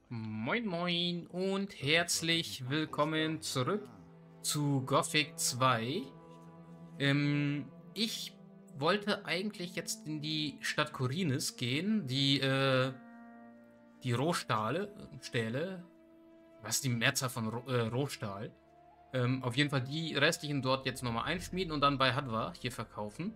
Moin Moin und herzlich willkommen zurück zu Gothic 2. Ich wollte eigentlich jetzt in die Stadt Khorinis gehen, die Stähle, was ist die Mehrzahl von Rohstahl? Auf jeden Fall die restlichen dort jetzt nochmal einschmieden und dann bei Hadwa hier verkaufen.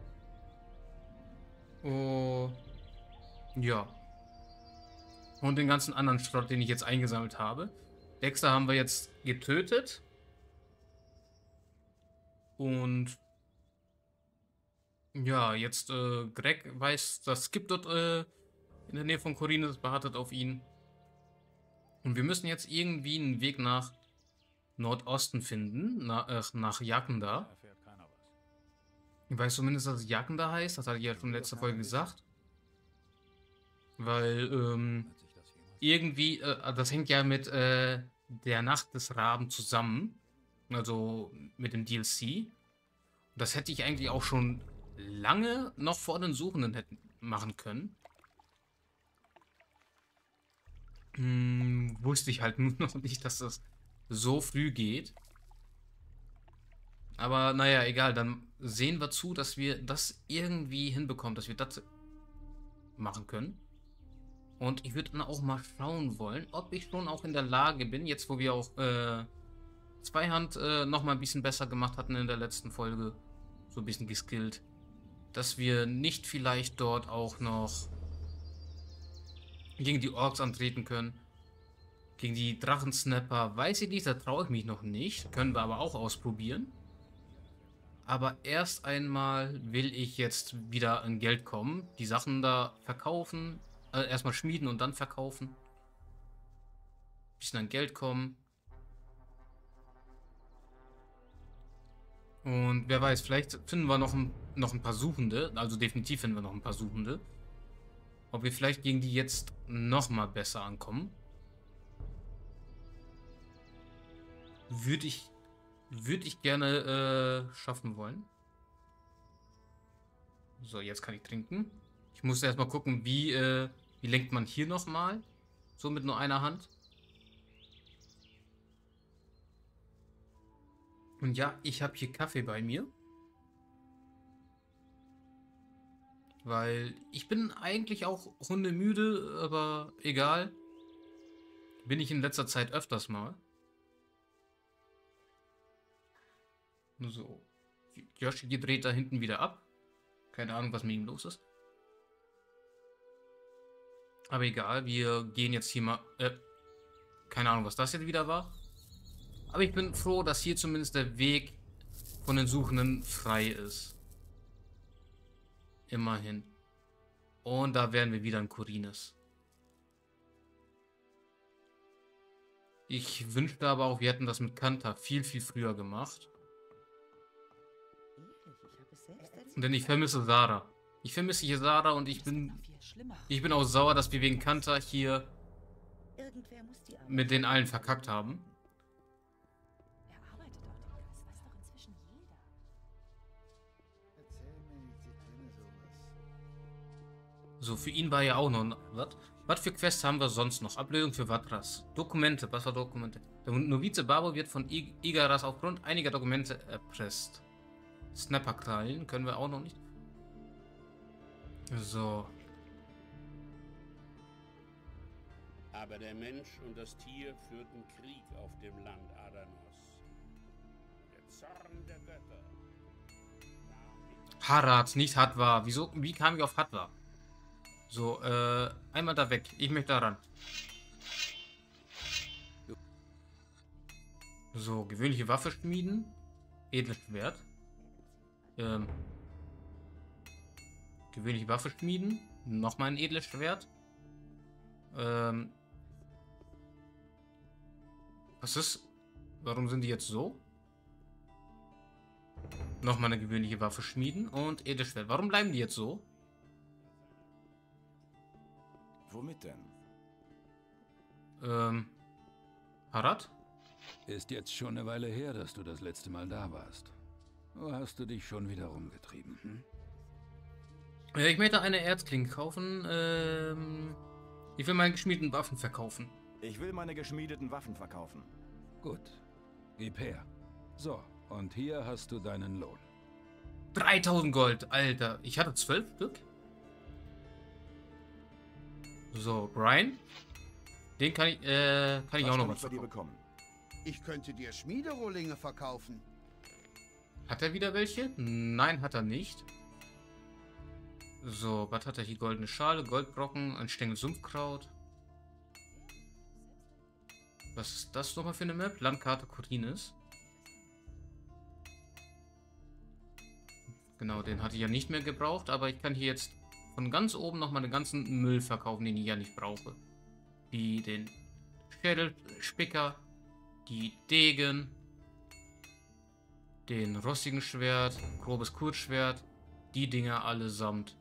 Oh, ja. Und den ganzen anderen Schrott, den ich jetzt eingesammelt habe. Dexter haben wir jetzt getötet. Und ja, jetzt Greg weiß, dass Skip dort in der Nähe von Khorinis wartet auf ihn. Und wir müssen jetzt irgendwie einen Weg nach Nordosten finden, nach Jakenda. Ich weiß zumindest, dass es Jakenda heißt. Das hatte ich ja schon in letzter Folge gesagt. Weil irgendwie, das hängt ja mit der Nacht des Raben zusammen. Also mit dem DLC. Das hätte ich eigentlich auch schon lange noch vor den Suchenden hätten machen können. Wusste ich halt nur noch nicht, dass das so früh geht. Aber naja, egal, dann sehen wir zu, dass wir das irgendwie hinbekommen, dass wir das machen können. Und ich würde dann auch mal schauen wollen, ob ich schon auch in der Lage bin, jetzt wo wir auch Zweihand noch mal ein bisschen besser gemacht hatten in der letzten Folge, so ein bisschen geskillt, dass wir nicht vielleicht dort auch noch gegen die Orks antreten können. Gegen die Drachensnapper weiß ich nicht, da traue ich mich noch nicht. Können wir aber auch ausprobieren. Aber erst einmal will ich jetzt wieder an Geld kommen. Die Sachen da verkaufen. Erstmal schmieden und dann verkaufen. Bisschen an Geld kommen. Und wer weiß, vielleicht finden wir noch ein paar Suchende. Also definitiv finden wir noch ein paar Suchende. Ob wir vielleicht gegen die jetzt nochmal besser ankommen. Würde ich gerne schaffen wollen. So, jetzt kann ich trinken. Ich muss erstmal gucken, wie lenkt man hier nochmal. So mit nur einer Hand. Und ja, ich habe hier Kaffee bei mir. Weil ich bin eigentlich auch hundemüde, aber egal. Bin ich in letzter Zeit öfters mal. So. Yoshi dreht da hinten wieder ab. Keine Ahnung, was mit ihm los ist. Aber egal, wir gehen jetzt hier mal... keine Ahnung, was das jetzt wieder war. Aber ich bin froh, dass hier zumindest der Weg von den Suchenden frei ist. Immerhin. Und da wären wir wieder in Khorinis. Ich wünschte aber auch, wir hätten das mit Kanta viel, viel früher gemacht. Denn ich vermisse Sarah. Ich vermisse hier Sarah und ich bin auch sauer, dass wir wegen Kanta hier mit den allen verkackt haben. So, für ihn war ja auch noch... Was? Was für Quests haben wir sonst noch? Ablösung für Vatras. Dokumente. Was war Dokumente? Der Novize Babo wird von Igaras aufgrund einiger Dokumente erpresst. Snapperkrallen können wir auch noch nicht. So. Aber der Mensch und das Tier führten Krieg auf dem Land Adanos. Der Zorn der Götter. Harad, nicht Hadwa. Wieso? Wie kam ich auf Hadwa? So, einmal da weg. Ich möchte da ran. So, gewöhnliche Waffe schmieden. Edles Schwert. Gewöhnliche Waffe schmieden. Nochmal ein edles Schwert. Was ist? Warum sind die jetzt so? Nochmal eine gewöhnliche Waffe schmieden und edles Schwert. Warum bleiben die jetzt so? Womit denn? Harad? Ist jetzt schon eine Weile her, dass du das letzte Mal da warst. Wo hast du dich schon wieder rumgetrieben, hm? Ich möchte eine Erzklinge kaufen. Ich will meine geschmiedeten Waffen verkaufen. Ich will meine geschmiedeten Waffen verkaufen. Gut. Gib her. So, und hier hast du deinen Lohn. 3000 Gold, Alter. Ich hatte 12 Stück. So, Brian. Den kann ich auch noch was bekommen. Ich könnte dir Schmiederohlinge verkaufen. Hat er wieder welche? Nein, hat er nicht. So, was hat er hier? Goldene Schale, Goldbrocken, ein Stängel Sumpfkraut. Was ist das nochmal für eine Map? Landkarte Korinis. Genau, den hatte ich ja nicht mehr gebraucht, aber ich kann hier jetzt von ganz oben nochmal den ganzen Müll verkaufen, den ich ja nicht brauche. Wie den Schädelspicker, die Degen, den rostigen Schwert, grobes Kurzschwert, die Dinger allesamt.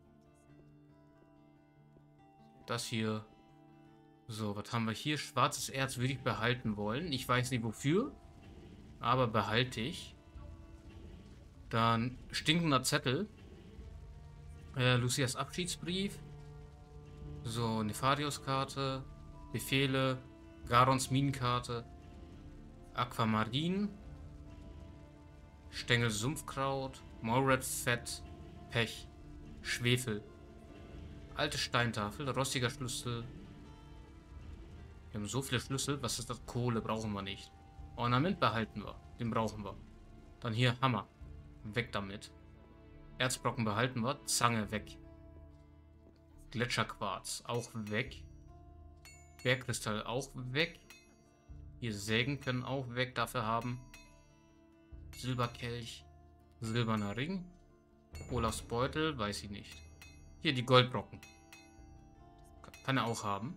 Das hier. So, was haben wir hier? Schwarzes Erz würde ich behalten wollen. Ich weiß nicht wofür, aber behalte ich. Dann stinkender Zettel. Lucias Abschiedsbrief. So, Nefarius-Karte. Befehle. Garons Minenkarte. Aquamarin. Stängel Sumpfkraut. Morred Fett. Pech. Schwefel. Alte Steintafel. Rostiger Schlüssel. Wir haben so viele Schlüssel. Was ist das? Kohle brauchen wir nicht. Ornament behalten wir. Den brauchen wir. Dann hier Hammer. Weg damit. Erzbrocken behalten wir. Zange weg. Gletscherquarz auch weg. Bergkristall auch weg. Hier Sägen können auch weg dafür haben. Silberkelch. Silberner Ring. Olafs Beutel, weiß ich nicht. Hier die Goldbrocken. Kann er auch haben.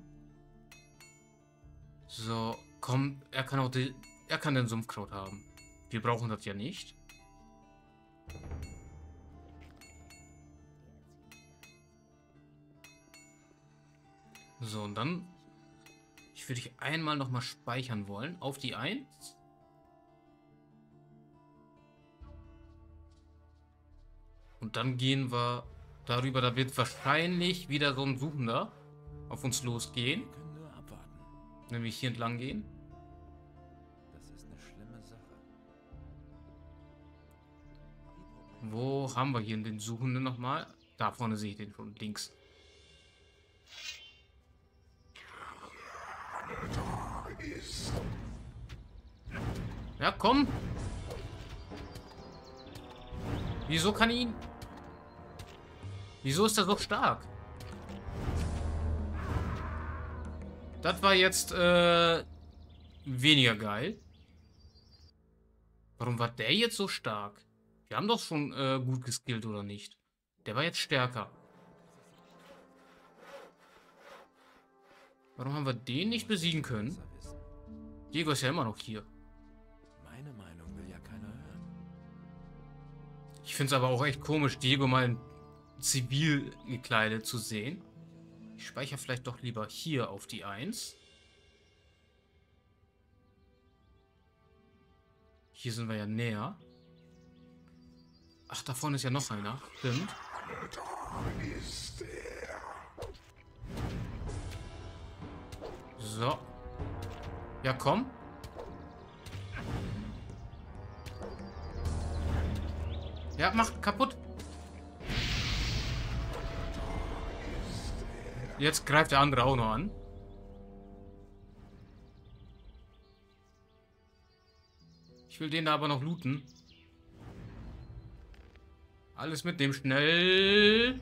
So, komm, er kann den Sumpfkraut haben. Wir brauchen das ja nicht. So, und dann würde ich einmal nochmal speichern wollen. Auf die 1. Und dann gehen wir darüber. Da wird wahrscheinlich wieder so ein Suchender auf uns losgehen. Wir können nur abwarten. Nämlich hier entlang gehen. Das ist eine schlimme Sache. Wo haben wir hier den Suchenden nochmal? Da vorne sehe ich den schon, links. Ja, komm. Wieso kann ich ihn... Wieso ist er so stark? Das war jetzt weniger geil. Warum war der jetzt so stark? Wir haben doch schon gut geskillt, oder nicht? Der war jetzt stärker. Warum haben wir den nicht besiegen können? Diego ist ja immer noch hier. Meine Meinung will ja keiner hören. Ich finde es aber auch echt komisch, Diego mal in zivil gekleidet zu sehen. Ich speichere vielleicht doch lieber hier auf die 1. Hier sind wir ja näher. Ach, da vorne ist ja noch einer. Stimmt. So. Ja, komm. Ja, mach kaputt. Jetzt greift der andere auch noch an. Ich will den da aber noch looten. Alles mit dem schnell.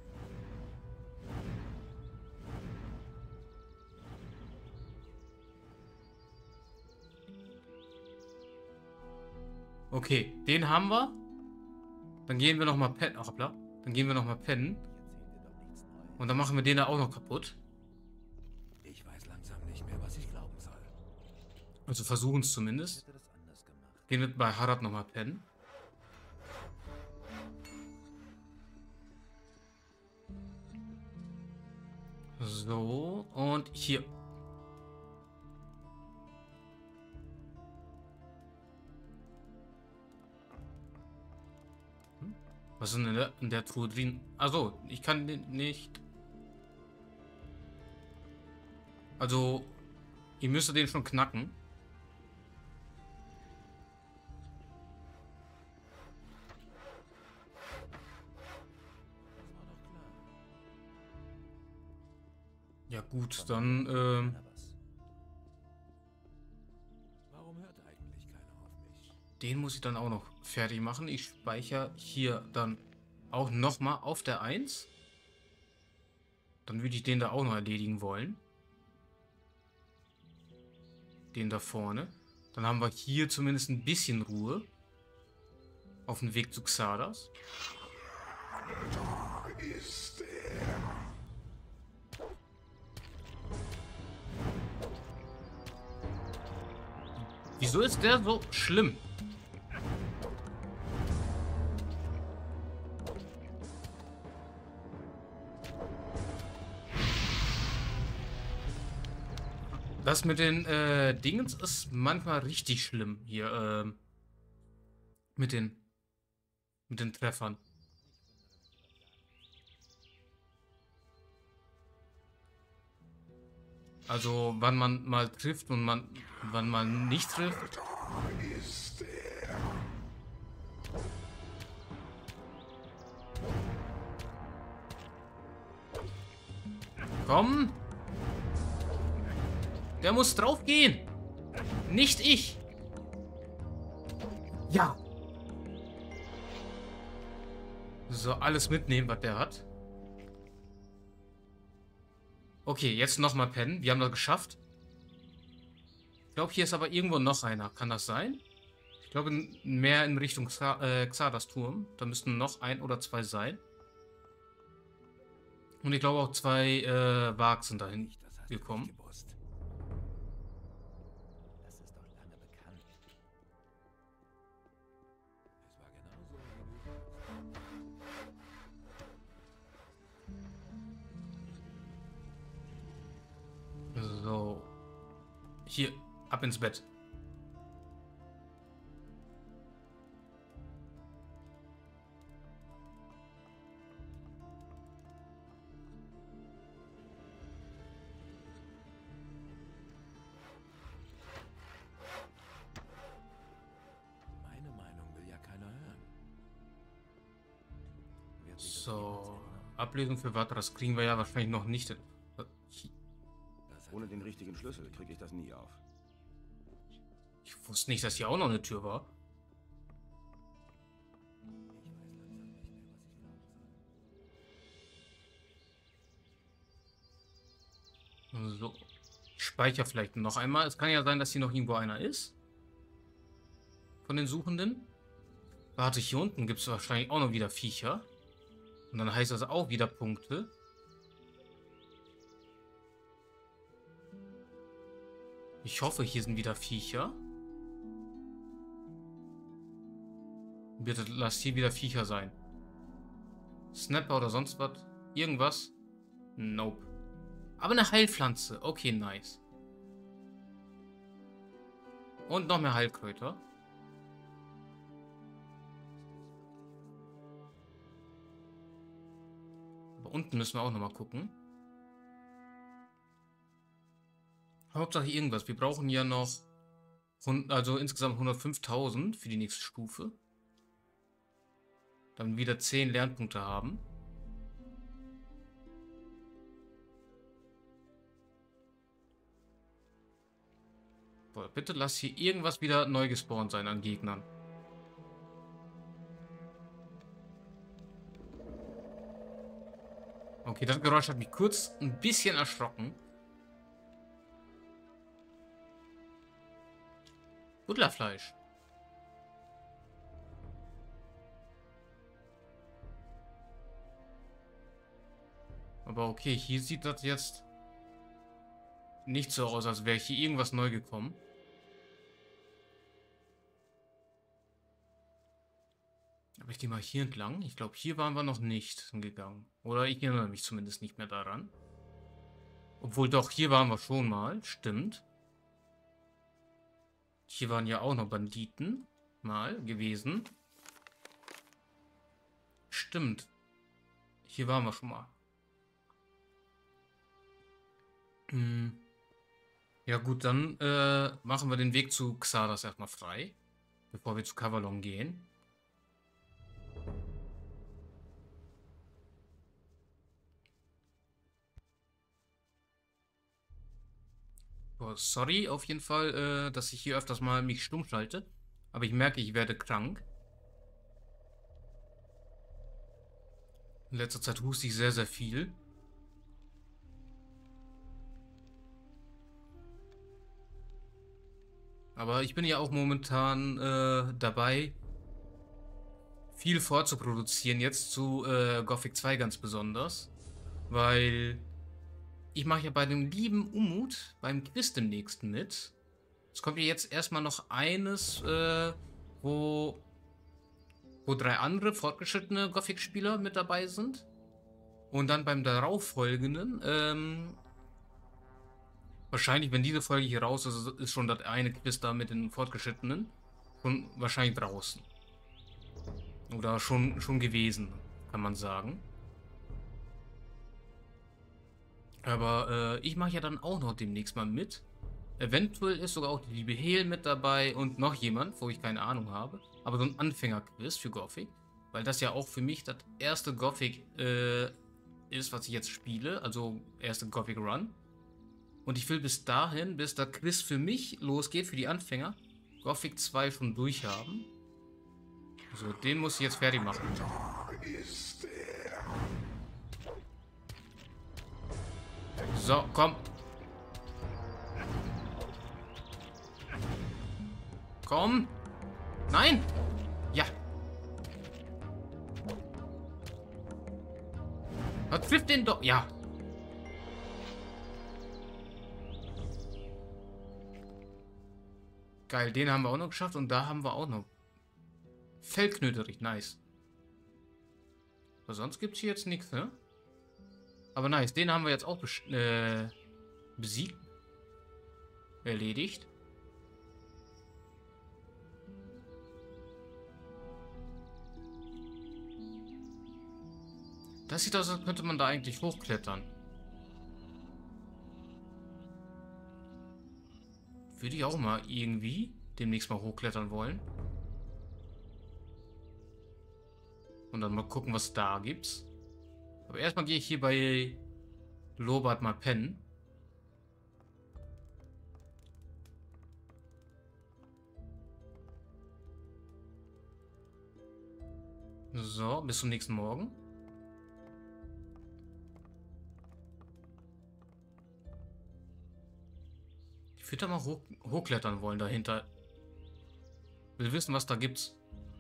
Okay, den haben wir. Dann gehen wir noch mal pennen. Ach, hoppla. Dann gehen wir noch mal pennen. Und dann machen wir den da auch noch kaputt. Ich weiß langsam nicht mehr, was ich glauben soll. Also versuchen es zumindest. Ich hätte das anders gemacht. Gehen wir bei Harald noch mal pennen. So, und hier. Was ist denn in der Truhe drin? Also, ich kann den nicht. Also, ihr müsstet den schon knacken. Das war doch klar. Ja gut, dann, Keiner was. Warum hört eigentlich keiner auf mich? den muss ich dann auch noch fertig machen. Ich speichere hier dann auch nochmal auf der 1. Dann würde ich den da auch noch erledigen wollen. Den da vorne. Dann haben wir hier zumindest ein bisschen Ruhe. Auf dem Weg zu Xardas. Wieso ist der so schlimm? Das mit den Dingens ist manchmal richtig schlimm hier. Mit den Treffern. Also wann man mal trifft und wann man nicht trifft. Komm! Der muss drauf gehen! Nicht ich! Ja! So, alles mitnehmen, was der hat. Okay, jetzt nochmal pennen. Wir haben das geschafft. Ich glaube, hier ist aber irgendwo noch einer. Kann das sein? Ich glaube, mehr in Richtung Xardas Turm. Da müssten noch 1 oder 2 sein. Und ich glaube auch 2 Wargs sind dahin Das hast gekommen. du nicht gewusst. Das ist doch lange bekannt. Es war genauso, wie du sagst. So. Hier, ab ins Bett. Meine Meinung will ja keiner hören. Wird sich das So. jemals ändern? Ablesung für Vatras kriegen wir ja wahrscheinlich noch nicht hin. Das hat Ohne den richtigen Schlüssel kriege ich das nie auf. Ich wusste nicht, dass hier auch noch eine Tür war. Ich weiß langsam nicht mehr, was ich glauben soll. So. Ich speichere vielleicht noch einmal. Es kann ja sein, dass hier noch irgendwo einer ist. Von den Suchenden. Warte, hier unten gibt es wahrscheinlich auch noch wieder Viecher. Und dann heißt das auch wieder Punkte. Ich hoffe, hier sind wieder Viecher. Bitte lass hier wieder Viecher sein. Snapper oder sonst was? Irgendwas? Nope. Aber eine Heilpflanze. Okay, nice. Und noch mehr Heilkräuter. Aber unten müssen wir auch nochmal gucken. Hauptsache irgendwas. Wir brauchen ja noch also insgesamt 105.000 für die nächste Stufe. Dann wieder 10 Lernpunkte haben. Boah, bitte lass hier irgendwas wieder neu gespawnt sein an Gegnern. Okay, das Geräusch hat mich kurz ein bisschen erschrocken. Butlerfleisch. Aber okay, hier sieht das jetzt nicht so aus, als wäre hier irgendwas neu gekommen. Aber ich gehe mal hier entlang. Ich glaube, hier waren wir noch nicht hingegangen. Oder ich erinnere mich zumindest nicht mehr daran. Obwohl doch, hier waren wir schon mal. Stimmt. Hier waren ja auch noch Banditen mal gewesen. Stimmt. Hier waren wir schon mal. Ja gut, dann machen wir den Weg zu Xardas erstmal frei, bevor wir zu Kavallon gehen. Oh, sorry auf jeden Fall, dass ich hier öfters mal mich stumm schalte. Aber ich merke, ich werde krank. In letzter Zeit huste ich sehr, sehr viel. Aber ich bin ja auch momentan dabei, viel vorzuproduzieren, jetzt zu Gothic 2 ganz besonders. Weil ich mache ja bei dem lieben Umut beim Quiz demnächst mit. Es kommt ja jetzt erstmal noch eines, wo 3 andere fortgeschrittene Gothic-Spieler mit dabei sind. Und dann beim darauffolgenden, wahrscheinlich, wenn diese Folge hier raus ist, ist schon das eine Quiz da mit den Fortgeschrittenen schon wahrscheinlich draußen. Oder schon gewesen, kann man sagen. Aber ich mache ja dann auch noch demnächst mal mit. Eventuell ist sogar auch die liebe Hel mit dabei und noch jemand, wo ich keine Ahnung habe. Aber so ein Anfänger-Quiz für Gothic. Weil das ja auch für mich das erste Gothic ist, was ich jetzt spiele. Also erste Gothic Run. Und ich will bis dahin, bis das Quiz für mich losgeht, für die Anfänger, Gothic 2 schon durchhaben. So, den muss ich jetzt fertig machen. So, komm. Komm. Nein. Ja. Was trifft den doch? Ja. Geil, den haben wir auch noch geschafft und da haben wir auch noch. Feldknöterich, nice. Aber sonst gibt es hier jetzt nichts, ne? Aber nice, den haben wir jetzt auch besiegt. Erledigt. Das sieht aus, als könnte man da eigentlich hochklettern. Würde ich auch mal irgendwie demnächst mal hochklettern wollen. Und dann mal gucken, was da gibt's. Aber erstmal gehe ich hier bei Lobart mal pennen. So, bis zum nächsten Morgen. Ich würde da mal hochklettern wollen dahinter. Will wissen, was da gibt's.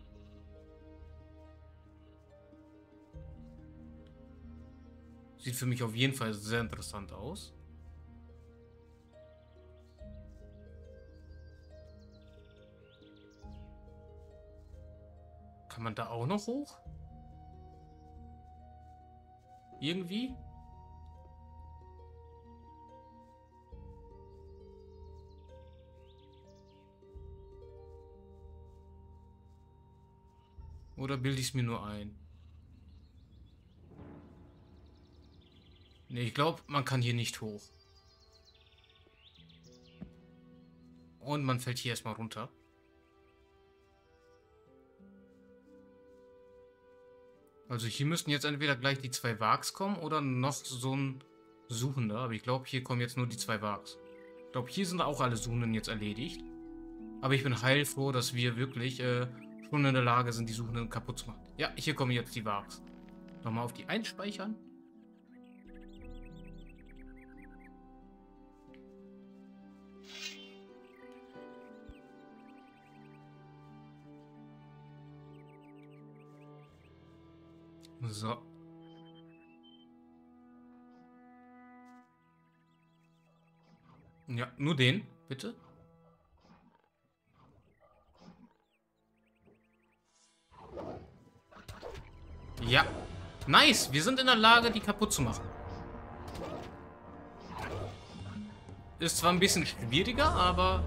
Sieht für mich auf jeden Fall sehr interessant aus. Kann man da auch noch hoch? Irgendwie? Oder bilde ich es mir nur ein? Ne, ich glaube, man kann hier nicht hoch. Und man fällt hier erstmal runter. Also hier müssten jetzt entweder gleich die 2 Wargs kommen oder noch so ein Suchender. Aber ich glaube, hier kommen jetzt nur die 2 Wargs. Ich glaube, hier sind auch alle Suchenden jetzt erledigt. Aber ich bin heilfroh, dass wir wirklich schon in der Lage sind, die Suchenden kaputt zu machen. Ja, hier kommen jetzt die Wargs. Nochmal auf die einspeichern. So. Ja, nur den, bitte. Ja. Nice, wir sind in der Lage, die kaputt zu machen. Ist zwar ein bisschen schwieriger, aber...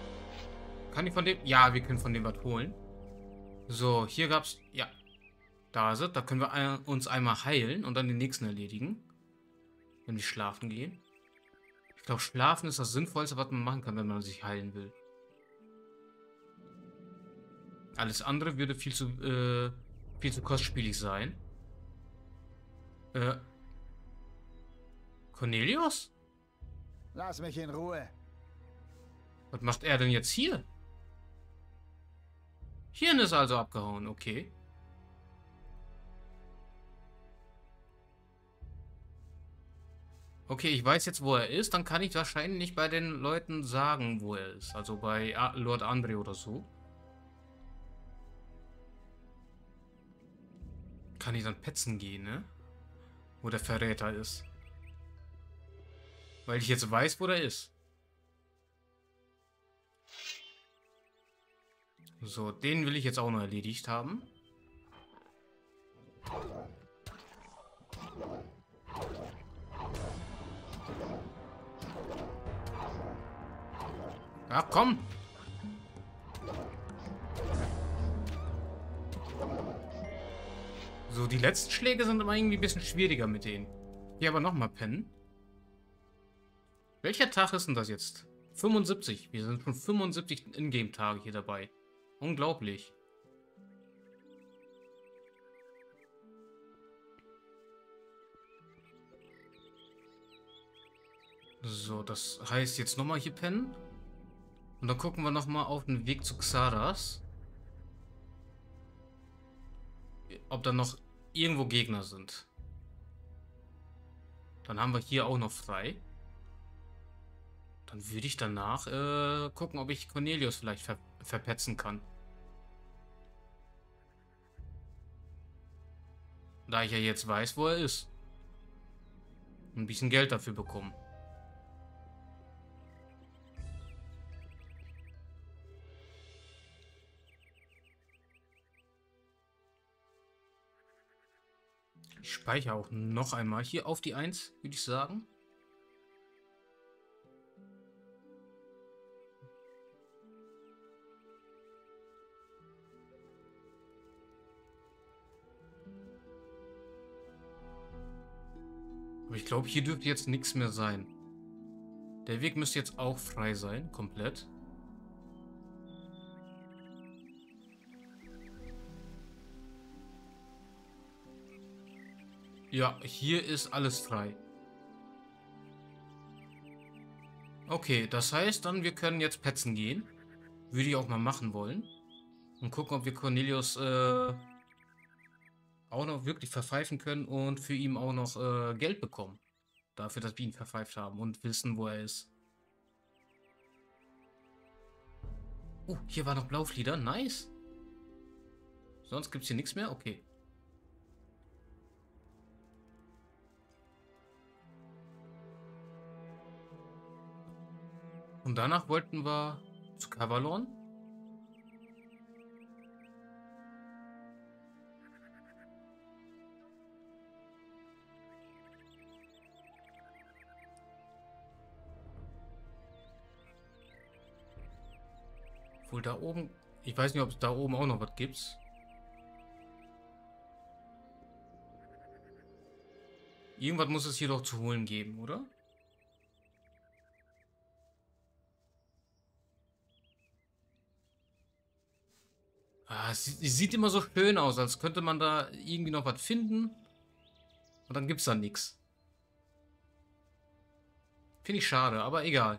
Kann ich von dem... Ja, wir können von dem was holen. So, hier gab's... Ja. Da sind. Da können wir uns einmal heilen und dann den nächsten erledigen. Wenn wir schlafen gehen. Ich glaube, schlafen ist das Sinnvollste, was man machen kann, wenn man sich heilen will. Alles andere würde viel zu kostspielig sein. Cornelius? Lass mich in Ruhe. Was macht er denn jetzt hier? Hierhin ist also abgehauen, okay. Okay, ich weiß jetzt, wo er ist. Dann kann ich wahrscheinlich nicht bei den Leuten sagen, wo er ist. Also bei Lord Andre oder so. Kann ich dann petzen gehen, ne? Wo der Verräter ist. Weil ich jetzt weiß, wo der ist. So, den will ich jetzt auch noch erledigt haben. Ja, komm! So, die letzten Schläge sind immer irgendwie ein bisschen schwieriger mit denen. Hier aber nochmal pennen. Welcher Tag ist denn das jetzt? 75. Wir sind schon 75 Ingame-Tage hier dabei. Unglaublich. So, das heißt jetzt nochmal hier pennen. Und dann gucken wir nochmal auf den Weg zu Xardas. Ob da noch irgendwo Gegner sind. Dann haben wir hier auch noch frei. Dann würde ich danach gucken, ob ich Cornelius vielleicht verpetzen kann. Da ich ja jetzt weiß, wo er ist. Ein bisschen Geld dafür bekommen. Ich speichere auch noch einmal hier auf die 1, würde ich sagen. Aber ich glaube, hier dürfte jetzt nichts mehr sein. Der Weg müsste jetzt auch frei sein, komplett. Ja, hier ist alles frei. Okay, das heißt dann, wir können jetzt petzen gehen. Würde ich auch mal machen wollen. Und gucken, ob wir Cornelius auch noch wirklich verpfeifen können und für ihn auch noch Geld bekommen. Dafür, dass wir ihn verpfeift haben und wissen, wo er ist. Oh, hier war noch Blauflieder. Nice. Sonst gibt es hier nichts mehr? Okay. Und danach wollten wir zu Cavalon. Wohl da oben. Ich weiß nicht, ob es da oben auch noch was gibt. Irgendwas muss es hier doch zu holen geben, oder? Es sieht immer so schön aus, als könnte man da irgendwie noch was finden. Und dann gibt es da nichts. Finde ich schade, aber egal.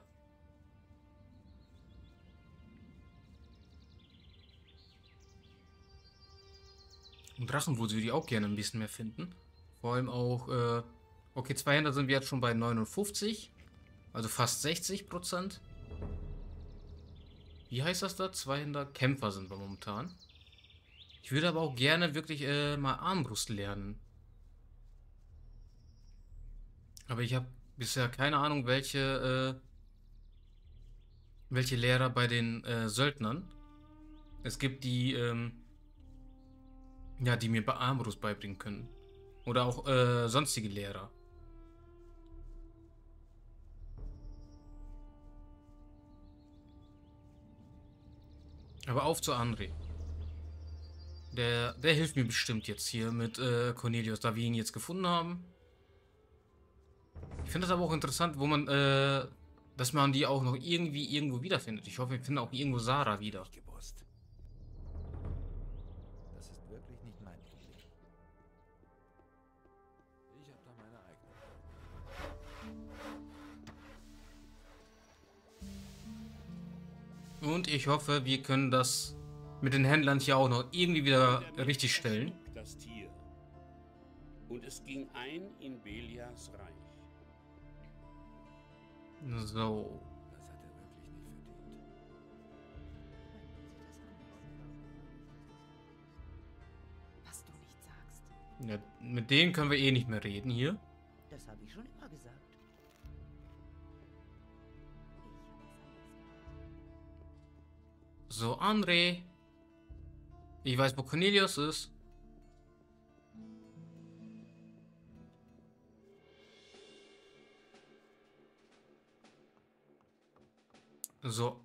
Und Drachenwut würde ich auch gerne ein bisschen mehr finden. Vor allem auch, okay, 200 sind wir jetzt schon bei 59. Also fast 60%. Wie heißt das da? 200 Kämpfer sind wir momentan. Ich würde aber auch gerne wirklich mal Armbrust lernen. Aber ich habe bisher keine Ahnung, welche Lehrer bei den Söldnern. Es gibt die, ja, die mir bei Armbrust beibringen können. Oder auch sonstige Lehrer. Aber auf zu André. Der hilft mir bestimmt jetzt hier mit Cornelius, da wir ihn jetzt gefunden haben. Ich finde das aber auch interessant, wo man, dass man die auch noch irgendwie irgendwo wiederfindet. Ich hoffe, wir finden auch irgendwo Sarah wieder. Gewusst. Das ist wirklich nicht mein Problem. Ich habe da meine eigene. Und ich hoffe, wir können das mit den Händlern hier auch noch irgendwie wieder richtig stellen. Das Tier. Und es ging ein in Belias Reich. So. Das hat er wirklich nicht verdient. Was du nicht sagst. Ja, mit denen können wir eh nicht mehr reden hier. Das habe ich schon immer gesagt. So, André. Ich weiß, wo Cornelius ist. So.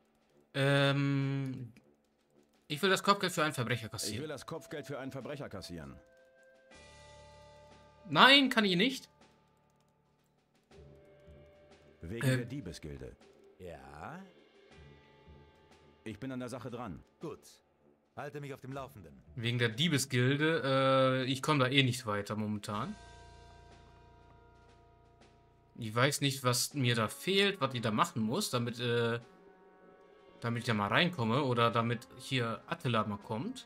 Ich will das Kopfgeld für einen Verbrecher Ich kassieren. will das Kopfgeld für einen Verbrecher kassieren. Nein, kann ich nicht. Wegen der Diebesgilde. Ja? Ich bin an der Sache dran. Gut. Halte mich auf dem Laufenden. Wegen der Diebesgilde. Ich komme da eh nicht weiter momentan. Ich weiß nicht, was mir da fehlt, was ich da machen muss, damit ich da mal reinkomme oder damit hier Attila mal kommt.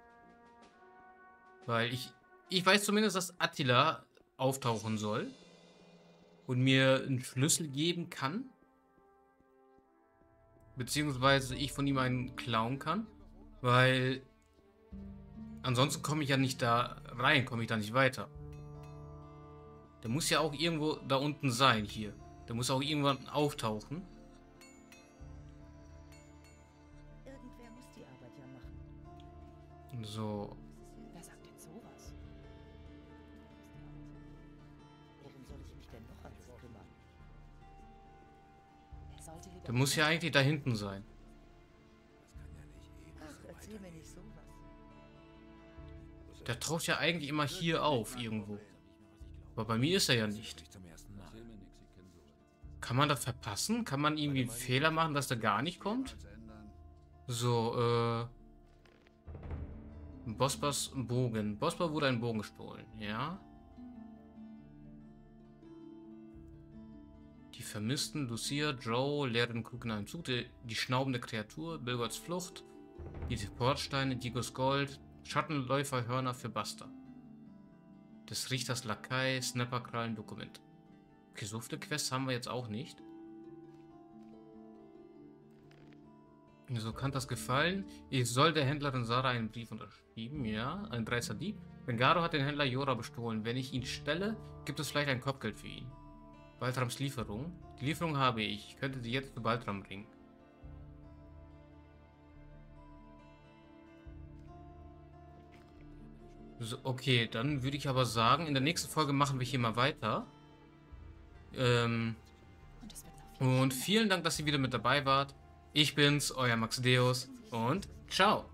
Weil ich weiß zumindest, dass Attila auftauchen soll und mir einen Schlüssel geben kann. Beziehungsweise ich von ihm einen klauen kann. Weil ansonsten komme ich ja nicht da rein, komme ich da nicht weiter. Der muss ja auch irgendwo da unten sein, hier. Der muss auch irgendwann auftauchen. Irgendwer muss die Arbeit ja machen. So. Wer sagt denn sowas? Worum soll ich mich denn noch alles kümmern? Er sollte lieber Der muss ja eigentlich da hinten sein. Das kann ja nicht ewig Ach, erzähl mir nicht sowas. Der taucht ja eigentlich immer hier auf, irgendwo. Aber bei mir ist er ja nicht. nicht zum ersten Mal. Kann man das verpassen? Kann man irgendwie einen Fehler machen, dass der gar nicht kommt? So, Bospers Bogen. Bosper wurde ein Bogen gestohlen, ja. Die Vermissten, Lucia, Joe, leeren Krug in einem Zug, die schnaubende Kreatur, Bilgots Flucht, die Supportsteine, Digos Gold, Schattenläuferhörner für Buster. Des Richters Lakai, Snapperkrallen, Dokument. Okay, so viele Quests haben wir jetzt auch nicht. So kann das gefallen. Ich soll der Händlerin Sarah einen Brief unterschreiben. Ja, ein dreister Dieb. Bengaro hat den Händler Jora bestohlen. Wenn ich ihn stelle, gibt es vielleicht ein Kopfgeld für ihn. Baltrams Lieferung. Die Lieferung habe ich. Ich könnte sie jetzt zu Baltram bringen. So, okay, dann würde ich aber sagen, in der nächsten Folge machen wir hier mal weiter. Und es wird noch viel Und vielen Dank, dass ihr wieder mit dabei wart. Ich bin's, euer Max Deus und ciao.